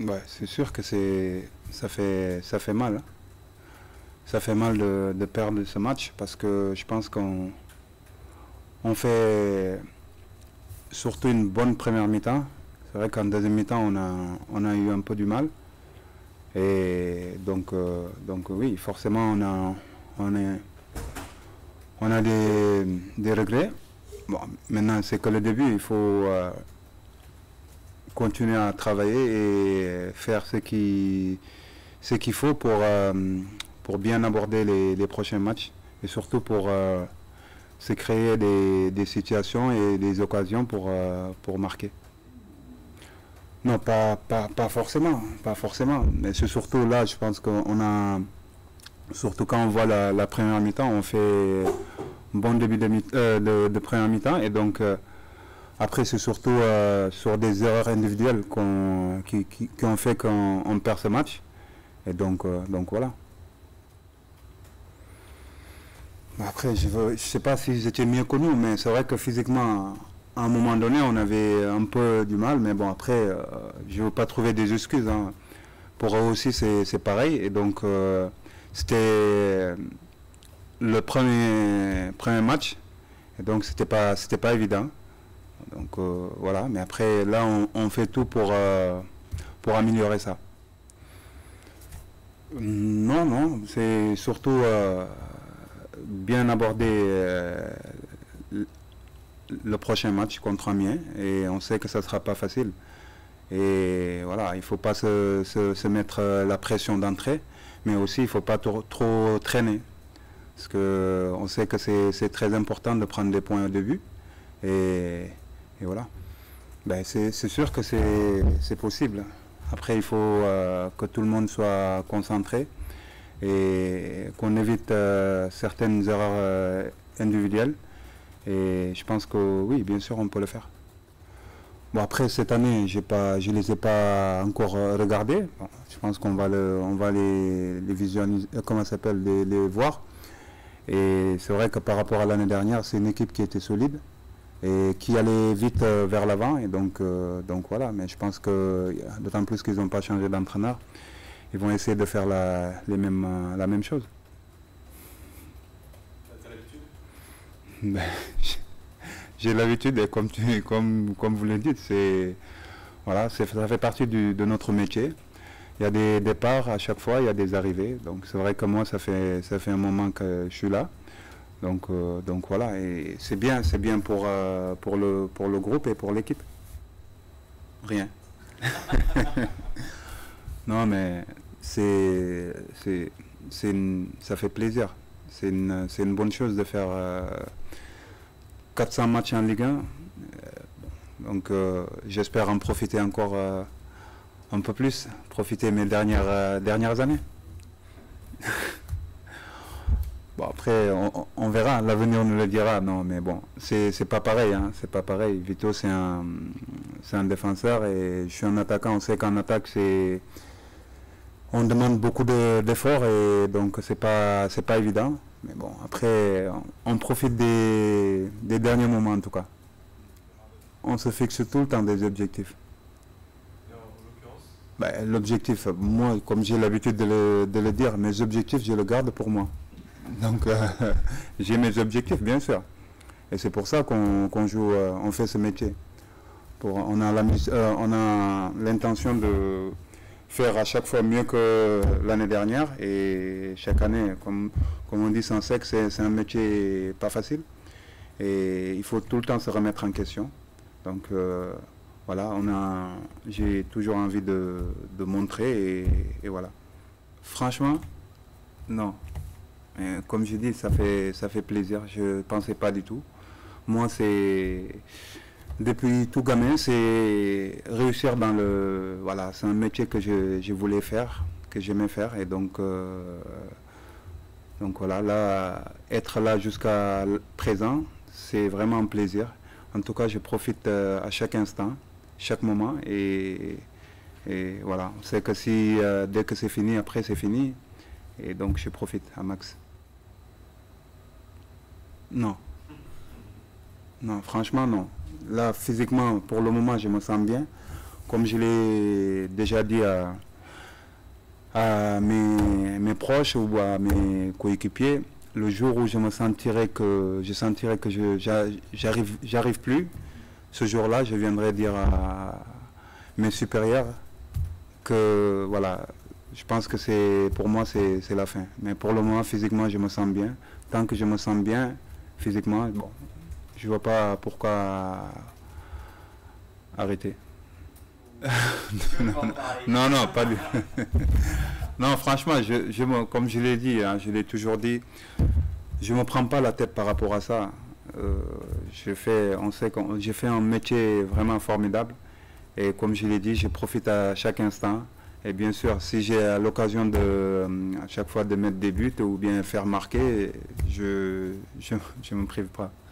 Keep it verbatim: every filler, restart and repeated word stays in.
Ouais, c'est sûr que c'est, ça fait, ça fait mal, hein. Ça fait mal de, de perdre ce match parce que je pense qu'on on fait surtout une bonne première mi-temps. C'est vrai qu'en deuxième mi-temps, on a, on a eu un peu du mal. Et donc, euh, donc oui, forcément, on a, on est, on a des, des regrets. Bon, maintenant, c'est que le début. Il faut euh, continuer à travailler et faire ce qui, ce qu'il faut pour, euh, pour bien aborder les, les prochains matchs et surtout pour euh, se créer des, des situations et des occasions pour, euh, pour marquer. Non, pas, pas, pas forcément, pas forcément. Mais c'est surtout là, je pense qu'on a, surtout quand on voit la, la première mi-temps, on fait un bon début de, mi euh, de, de première mi-temps et donc euh, après c'est surtout euh, sur des erreurs individuelles qu'on qui, qui, qui ont fait qu'on on perd ce match et donc, euh, donc voilà. Après, je ne sais pas si j'étais mieux que nous, mais c'est vrai que physiquement, à un moment donné, on avait un peu du mal. Mais bon, après, euh, je ne veux pas trouver des excuses, hein. Pour eux aussi, c'est pareil. Et donc, euh, c'était le premier, premier match. Et donc, ce n'était pas, c'était pas évident. Donc, euh, voilà. Mais après, là, on, on fait tout pour, euh, pour améliorer ça. Non, non, c'est surtout... Euh, bien aborder euh, le prochain match contre Amiens et on sait que ça ne sera pas facile. Et voilà, il ne faut pas se, se, se mettre la pression d'entrée, mais aussi il ne faut pas trop, trop traîner. Parce qu'on sait que c'est très important de prendre des points au début. Et, et voilà. Ben, c'est sûr que c'est possible. Après, il faut euh, que tout le monde soit concentré et qu'on évite euh, certaines erreurs euh, individuelles. Et je pense que oui, bien sûr, on peut le faire. Bon, après, cette année, j'ai pas, je ne les ai pas encore regardés. Bon, je pense qu'on va, le, on va les, les visualiser, comment ça s'appelle, les, les voir. Et c'est vrai que par rapport à l'année dernière, c'est une équipe qui était solide et qui allait vite euh, vers l'avant. Et donc, euh, donc voilà, mais je pense que, d'autant plus qu'ils n'ont pas changé d'entraîneur, ils vont essayer de faire la, les mêmes, euh, la même chose. T'as l'habitude? Ben, j'ai l'habitude, et comme, tu, comme, comme vous le dites, voilà, ça fait partie du, de notre métier. Il y a des départs à chaque fois, il y a des arrivées. Donc c'est vrai que moi, ça fait, ça fait un moment que je suis là. Donc, euh, donc voilà, et c'est bien, c'est bien pour, euh, pour, le, pour le groupe et pour l'équipe. Rien. Non, mais c'est, c'est, c'est une, ça fait plaisir. C'est une, c'est une bonne chose de faire euh, quatre cents matchs en Ligue un. Euh, donc euh, j'espère en profiter encore euh, un peu plus, profiter mes dernières, euh, dernières années. Bon, après, on, on verra, l'avenir nous le dira. Non, mais bon, c'est pas pareil, hein, c'est pas pareil. Vito, c'est un, c'est un défenseur et je suis un attaquant. On sait qu'en attaque, c'est, on demande beaucoup d'efforts de, et donc c'est pas, c'est pas évident. Mais bon, après, on, on profite des, des derniers moments en tout cas. On se fixe tout le temps des objectifs. Ben, l'objectif, moi, comme j'ai l'habitude de le, de le dire, mes objectifs, je le garde pour moi. Donc, euh, j'ai mes objectifs, bien sûr. Et c'est pour ça qu'on qu'on joue, euh, on fait ce métier. Pour, on a l'intention euh, de faire à chaque fois mieux que l'année dernière. Et chaque année, comme, comme on dit sans sexe, c'est un métier pas facile. Et il faut tout le temps se remettre en question. Donc, euh, voilà, on a, j'ai toujours envie de, de montrer et, et voilà. Franchement, non. Et comme je dis, ça fait, ça fait plaisir. Je ne pensais pas du tout. Moi, c'est depuis tout gamin, c'est réussir dans le, voilà, c'est un métier que je, je voulais faire, que j'aimais faire, et donc, euh, donc voilà, là, être là jusqu'à présent, c'est vraiment un plaisir. En tout cas, je profite euh, à chaque instant, chaque moment, et, et voilà, on sait que si euh, dès que c'est fini, après c'est fini, et donc je profite à max. Non. Non, franchement, non. Là, physiquement, pour le moment, je me sens bien. comme je l'ai déjà dit à, à mes, mes proches ou à mes coéquipiers, le jour où je me sentirai que je sentirai que je j'arrive j'arrive plus, ce jour-là, je viendrai dire à mes supérieurs que voilà, je pense que c'est pour moi c'est la fin. Mais pour le moment, physiquement, je me sens bien. Tant que je me sens bien physiquement, bon, je vois pas pourquoi arrêter. non, non, non, pas du non, franchement, je, je me, comme je l'ai dit, hein, je l'ai toujours dit, je ne me prends pas la tête par rapport à ça. Euh, je fais, on sait que j'ai fait un métier vraiment formidable. Et comme je l'ai dit, je profite à chaque instant. Et bien sûr, si j'ai l'occasion de, à chaque fois de mettre des buts ou bien faire marquer, je ne me prive pas.